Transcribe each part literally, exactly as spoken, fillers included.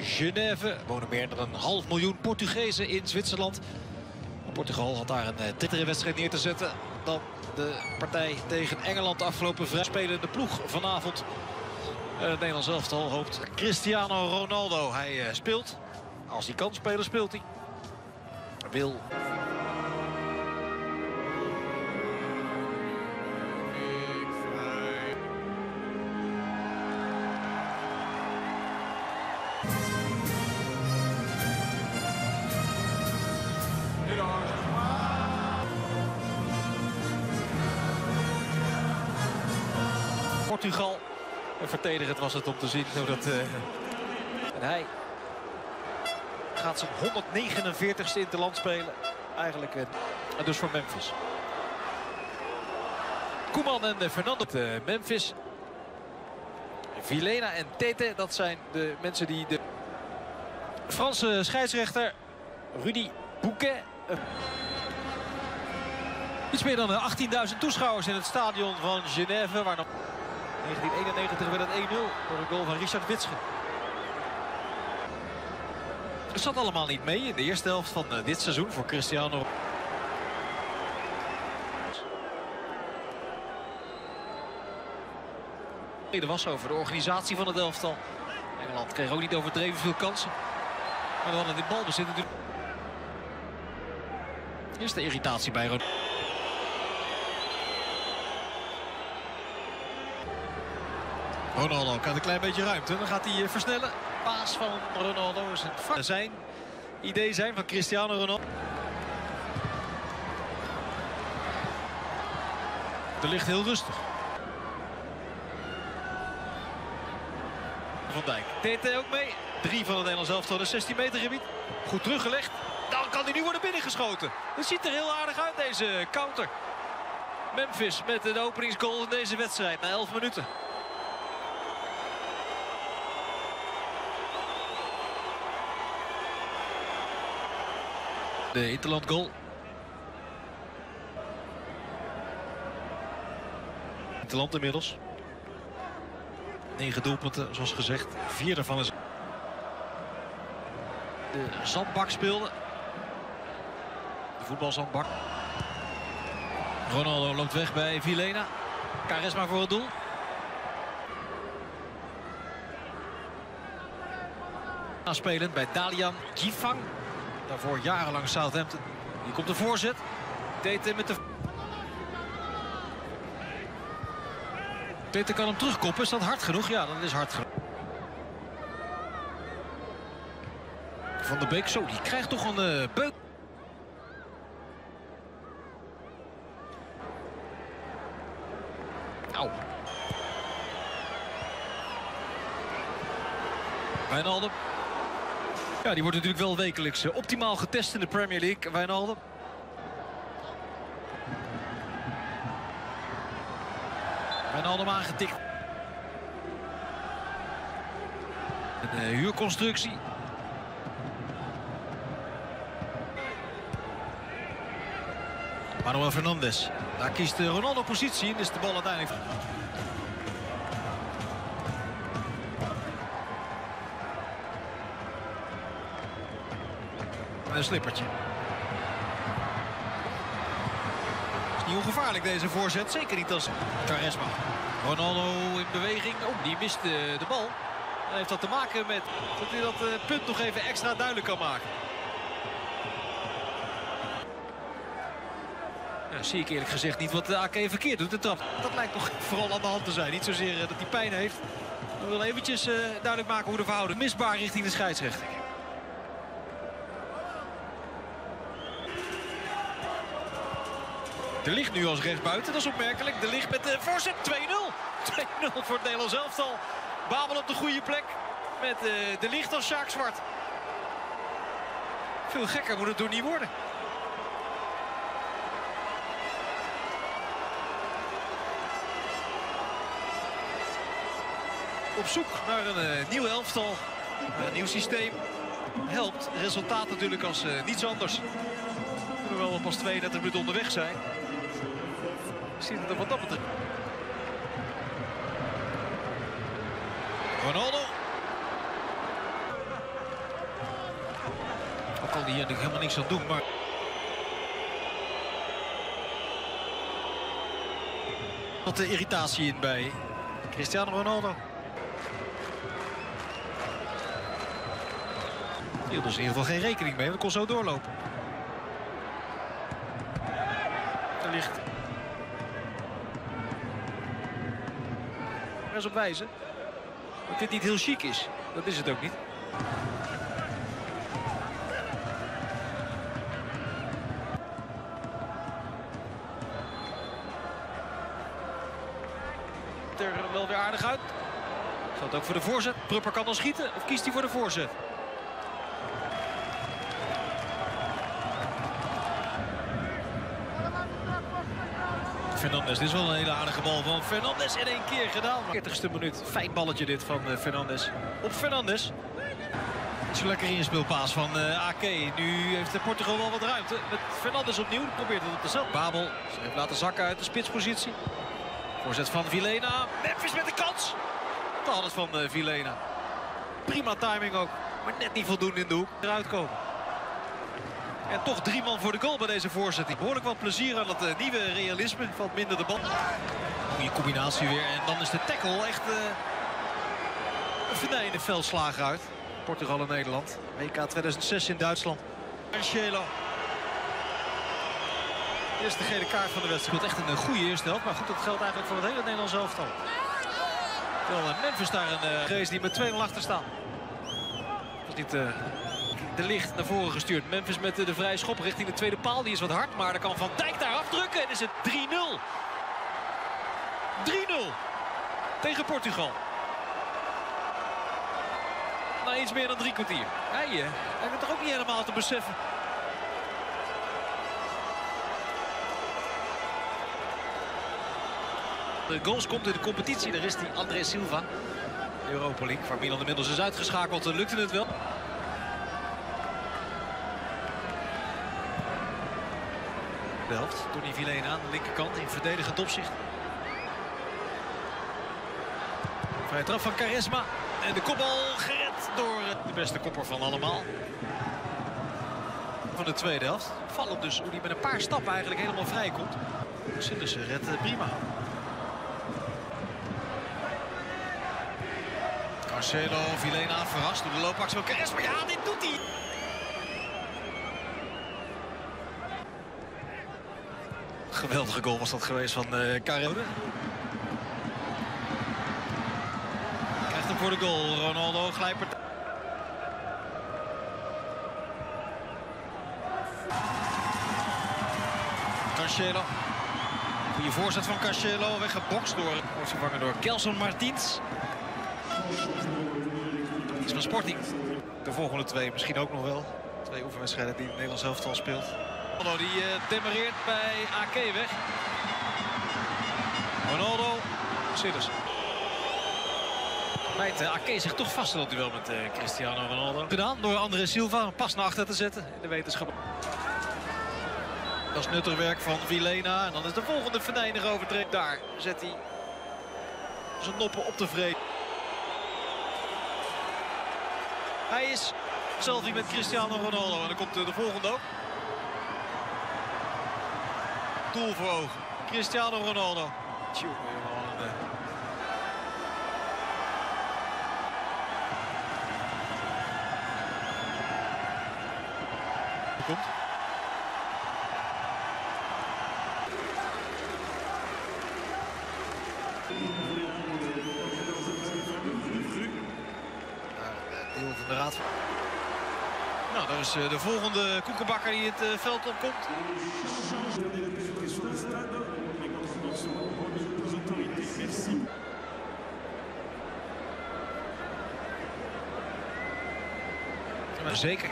Genève. Er wonen meer dan een half miljoen Portugezen in Zwitserland. Portugal had daar een tittere wedstrijd neer te zetten dan de partij tegen Engeland afgelopen vrijdag. Spelende ploeg vanavond. Het Nederlands elftal hoopt Cristiano Ronaldo. Hij uh, speelt. Als hij kan spelen, speelt hij. Wil. Portugal. Verdedigend was het om te zien hoe dat... Uh... En hij gaat zijn honderdnegenenveertigste interland spelen. Eigenlijk uh... en dus voor Memphis. Koeman en uh, Fernando. Uh, Memphis. Vilena en Tete, dat zijn de mensen die de Franse scheidsrechter Rudy Bouquet. Uh... Iets meer dan achttienduizend toeschouwers in het stadion van Genève. Waar nog negentien eenennegentig werd het één nul door een goal van Richard Witsche. Het zat allemaal niet mee in de eerste helft van uh, dit seizoen voor Cristiano. Het was over de organisatie van het elftal. Engeland kreeg ook niet overdreven veel kansen. Maar we hadden dit balbezit natuurlijk. Eerste irritatie bij Ronaldo. Ronaldo krijgt een klein beetje ruimte. Dan gaat hij versnellen. Paas van Ronaldo is het zijn idee zijn van Cristiano Ronaldo. Er ligt heel rustig. Van Dijk. Tete ook mee. Drie van het Nederlands elftal, de zestien meter gebied. Goed teruggelegd. Dan kan hij nu worden binnengeschoten. Het ziet er heel aardig uit, deze counter. Memphis met de openingsgoal in deze wedstrijd na elf minuten. De interland goal. Interland inmiddels. negen doelpunten, zoals gezegd. Vier daarvan is... De zandbak speelde. De voetbalzandbak. Ronaldo loopt weg bij Vilena. Quaresma voor het doel. Spelend bij Dalian Gifang. Daarvoor jarenlang Southampton. Hier komt de voorzet. Tete met de... Tete kan hem terugkoppen. Is dat hard genoeg? Ja, dat is hard genoeg. Van der Beek, zo, die krijgt toch een uh, beuk. Auw. Wijnaldum. Ja, die wordt natuurlijk wel wekelijks uh, optimaal getest in de Premier League. Wijnaldum. Wijnaldum aangetikt. Een uh, huurconstructie. Manuel Fernandes. Daar kiest de Ronaldo positie en is de bal uiteindelijk... Een slippertje. Is niet ongevaarlijk deze voorzet. Zeker niet als Quaresma. Ronaldo in beweging. Oh, die mist de, de bal. En heeft dat te maken met dat hij dat uh, punt nog even extra duidelijk kan maken. Ja, zie ik eerlijk gezegd niet wat de A K verkeerd doet. De trap. Dat lijkt toch vooral aan de hand te zijn. Niet zozeer uh, dat hij pijn heeft. We willen eventjes uh, duidelijk maken hoe de verhouding misbaar richting de scheidsrechter. De Ligt nu als rechtsbuiten, dat is opmerkelijk. De Ligt met de voorzet twee nul. twee nul voor het Nederlands elftal. Babel op de goede plek met uh, De Ligt als Sjaak Zwart. Veel gekker moet het door niet worden. Op zoek naar een uh, nieuw elftal, een nieuw systeem. Helpt. Resultaat natuurlijk als uh, niets anders. Hoewel we pas tweeëndertig minuten onderweg zijn. Ziet het er wat dat betreft. Ronaldo. natuurlijk helemaal niks aan doen. Maar wat de irritatie in bij Cristiano Ronaldo. Hier hield dus in ieder geval geen rekening mee, want het kon zo doorlopen. Er ligt er eens op wijzen dat dit niet heel chic is. Dat is het ook niet. Er wel weer aardig uit. Gaat ook voor de voorzet. Prupper kan dan schieten of kiest hij voor de voorzet? Fernandes, dit is wel een hele aardige bal van Fernandes in één keer gedaan. veertigste minuut, fijn balletje dit van uh, Fernandes. Op Fernandes. Zo lekker ingespeelpaas van uh, A K. Nu heeft Portugal wel wat ruimte. Met Fernandes opnieuw, probeert het op de zelf. Babel, ze heeft laten zakken uit de spitspositie. Voorzet van Vilena. Memphis met de kans. Dat had het van uh, Vilena. Prima timing ook, maar net niet voldoende in de hoek. Eruit komen. En toch drie man voor de goal bij deze voorzet. Behoorlijk wat plezier aan het uh, nieuwe realisme. Valt minder de bal. Goeie combinatie weer. En dan is de tackle echt uh, een venijnde veldslager uit. Portugal en Nederland. W K tweeduizend zes in Duitsland. Cancelo. Eerste gele kaart van de wedstrijd. Echt een goede eerste helft. Maar goed, dat geldt eigenlijk voor het hele Nederlands elftal. Terwijl Memphis daar een uh, race die met twee nul achter staan. Dat is niet... Uh, De licht naar voren gestuurd. Memphis met de vrije schop richting de tweede paal. Die is wat hard, maar dan kan Van Dijk daar afdrukken. En is het drie nul. drie nul tegen Portugal. Na iets meer dan drie kwartier. Hij, uh, hij wordt toch ook niet helemaal te beseffen. De goals komt in de competitie. Daar is die André Silva. De Europa League, waar Milan inmiddels is uitgeschakeld. Lukte het wel. De helft. Tony Vilena aan de linkerkant in verdedigend opzicht. Vrije trap van Quaresma. En de kopbal gered door de beste kopper van allemaal. Van de tweede helft. Vallend dus hoe hij met een paar stappen eigenlijk helemaal vrij komt. Sillissen redt prima. Cancelo, Vilena verrast door de loopactie van Quaresma. Ja, dit doet hij! Geweldige goal was dat geweest van uh, Carrode. Krijgt hem voor de goal. Ronaldo glijpert. Cancelo. Goede voorzet van Cancelo. Weggebokst door. Wordt vervangen door Gelson Martins. Het is van Sporting. De volgende twee misschien ook nog wel. Twee oefenwedstrijden die het Nederlands elftal speelt. Ronaldo die uh, demareert bij A K weg. Ronaldo, Sidders. Bijt uh, A K zich toch vast in dat duel met uh, Cristiano Ronaldo. Gedaan door André Silva, een pas naar achter te zetten in de wetenschap. Dat is nuttig werk van Vilena. En dan is de volgende venijnige overtreding. Daar zet hij zijn noppen op tevreden. Hij is selfie met Cristiano Ronaldo. En dan komt uh, de volgende ook. Doel voor ogen. Cristiano Ronaldo. Tjoe, jongen. Komt. Deel van de raad. Nou, daar is uh, de volgende koekenbakker die het uh, veld opkomt. Maar zeker.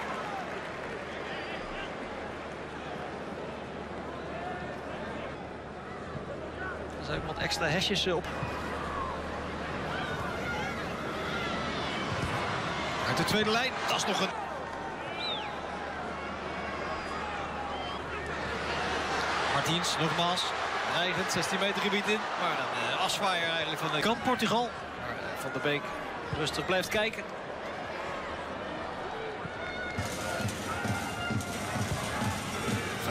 Er zijn ook wat extra hesjes op. Uit de tweede lijn, dat is nog een... Martins, nogmaals. Dreigend, zestien meter gebied in. Maar dan uh, afzwaaier eigenlijk van de kant Portugal. Maar uh, Van der Beek rustig blijft kijken.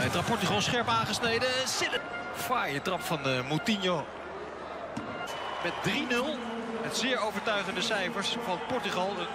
Vrije trap Portugal scherp aangesneden. Zille. Fraaie trap van uh, Moutinho. Met drie nul. Met zeer overtuigende cijfers van Portugal.